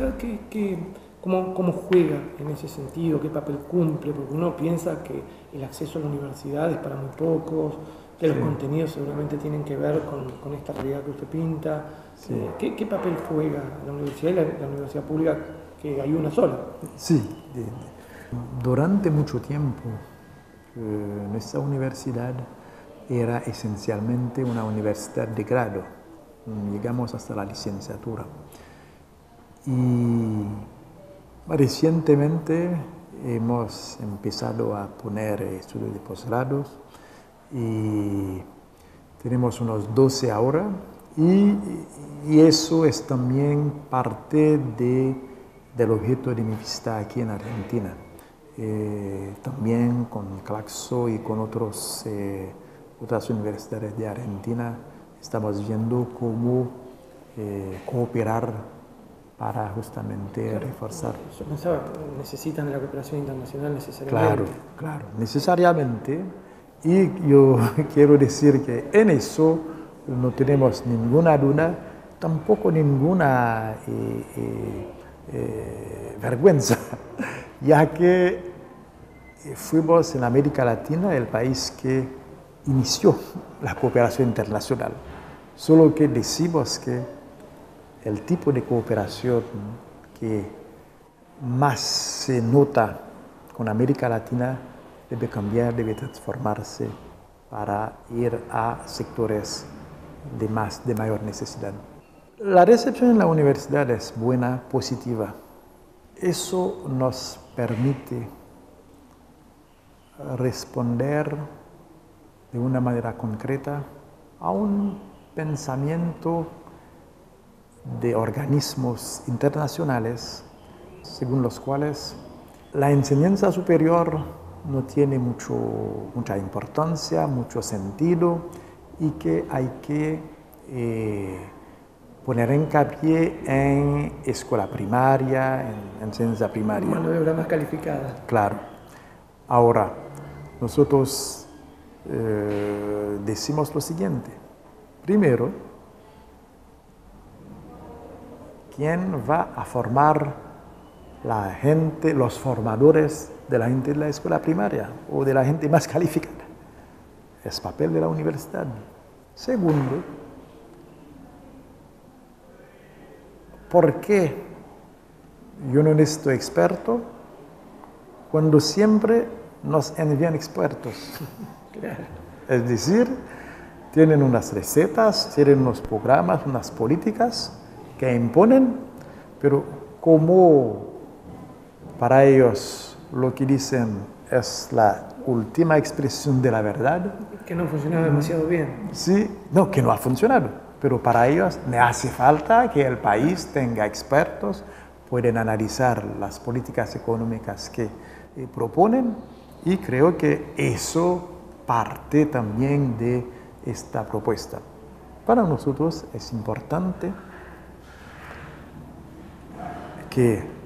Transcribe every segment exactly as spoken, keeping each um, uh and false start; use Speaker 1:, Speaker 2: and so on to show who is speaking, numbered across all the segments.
Speaker 1: universidad qué, qué, cómo, cómo juega en ese sentido? ¿Qué papel cumple? Porque uno piensa que el acceso a la universidad es para muy pocos, que los
Speaker 2: Sí.
Speaker 1: contenidos seguramente tienen que ver con, con esta realidad que usted pinta.
Speaker 2: Sí.
Speaker 1: Eh, ¿qué, ¿Qué papel juega la universidad y la, la universidad pública, que hay una sola?
Speaker 2: Sí, de- de- durante mucho tiempo eh, nuestra universidad era esencialmente una universidad de grado. Llegamos hasta la licenciatura. Y recientemente hemos empezado a poner estudios de posgrados y tenemos unos doce ahora, y, y eso es también parte de, del objeto de mi visita aquí en Argentina. Eh, también con Claxo y con otros, eh, otras universidades de Argentina estamos viendo cómo eh, cooperar para justamente
Speaker 1: Claro,
Speaker 2: reforzar.
Speaker 1: yo pensaba, necesitan de la cooperación internacional necesariamente.
Speaker 2: Claro, claro, necesariamente. Y yo quiero decir que en eso no tenemos ninguna duda, tampoco ninguna eh, eh, eh, vergüenza, ya que fuimos en América Latina el país que inició la cooperación internacional. Solo que decimos que el tipo de cooperación que más se nota con América Latina debe cambiar, debe transformarse para ir a sectores de, más, de mayor necesidad. La recepción en la universidad es buena, positiva. Eso nos permite responder de una manera concreta a un pensamiento de organismos internacionales según los cuales la enseñanza superior no tiene mucho, mucha importancia, mucho sentido, y que hay que eh, poner hincapié en escuela primaria, en enseñanza primaria.
Speaker 1: Mano de obra más calificada.
Speaker 2: Claro. Ahora, nosotros eh, decimos lo siguiente. Primero, ¿quién va a formar la gente, los formadores de la gente de la escuela primaria o de la gente más calificada? Es papel de la universidad. Segundo, ¿por qué yo no necesito experto cuando siempre nos envían expertos?
Speaker 1: Claro.
Speaker 2: Es decir, tienen unas recetas, tienen unos programas, unas políticas que imponen, pero como para ellos lo que dicen es la última expresión de la verdad.
Speaker 1: Que no funcionaba demasiado bien.
Speaker 2: Sí, no, que no ha funcionado, pero para ellos me hace falta que el país tenga expertos, pueden analizar las políticas económicas que eh, proponen, y creo que eso parte también de esta propuesta. Para nosotros es importante que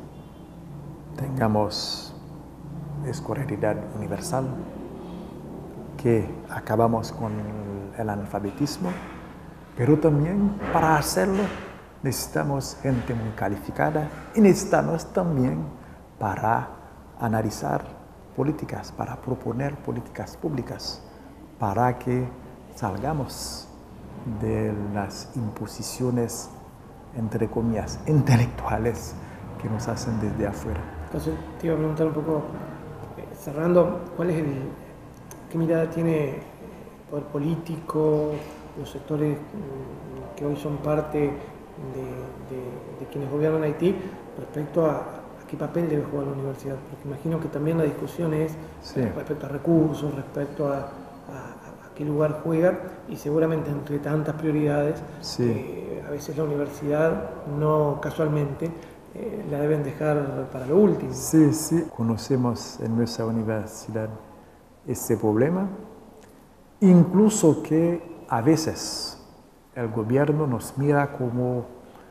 Speaker 2: tengamos escolaridad universal, que acabamos con el analfabetismo, pero también para hacerlo necesitamos gente muy calificada y necesitamos también para analizar políticas, para proponer políticas públicas, para que salgamos de las imposiciones, entre comillas, intelectuales que nos hacen desde afuera.
Speaker 1: Entonces te iba a preguntar un poco, eh, cerrando, ¿cuál es el, qué mirada tiene el poder político, los sectores mm, que hoy son parte de, de, de quienes gobiernan Haití respecto a, a qué papel debe jugar la universidad? Porque imagino que también la discusión es
Speaker 2: Sí.
Speaker 1: respecto a recursos, respecto a, a, a qué lugar juega, y seguramente entre tantas prioridades,
Speaker 2: Sí.
Speaker 1: eh, a veces la universidad no casualmente Eh, la deben dejar para lo último.
Speaker 2: Sí, sí, conocemos en nuestra universidad este problema, incluso que a veces el gobierno nos mira como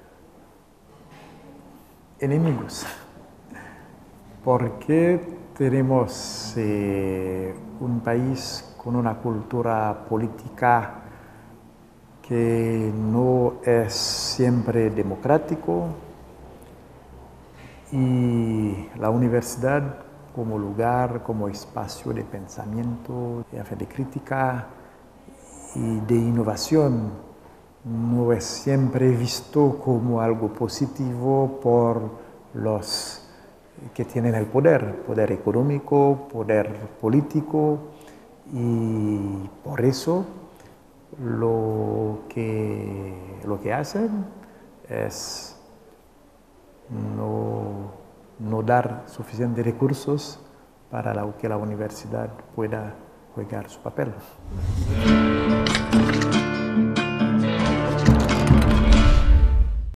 Speaker 2: enemigos, porque tenemos eh, un país con una cultura política que no es siempre democrático, Y la universidad como lugar, como espacio de pensamiento, de crítica y de innovación, no es siempre visto como algo positivo por los que tienen el poder, poder económico, poder político, y por eso lo que, lo que hacen es no, no dar suficientes recursos para que la universidad pueda jugar su papel.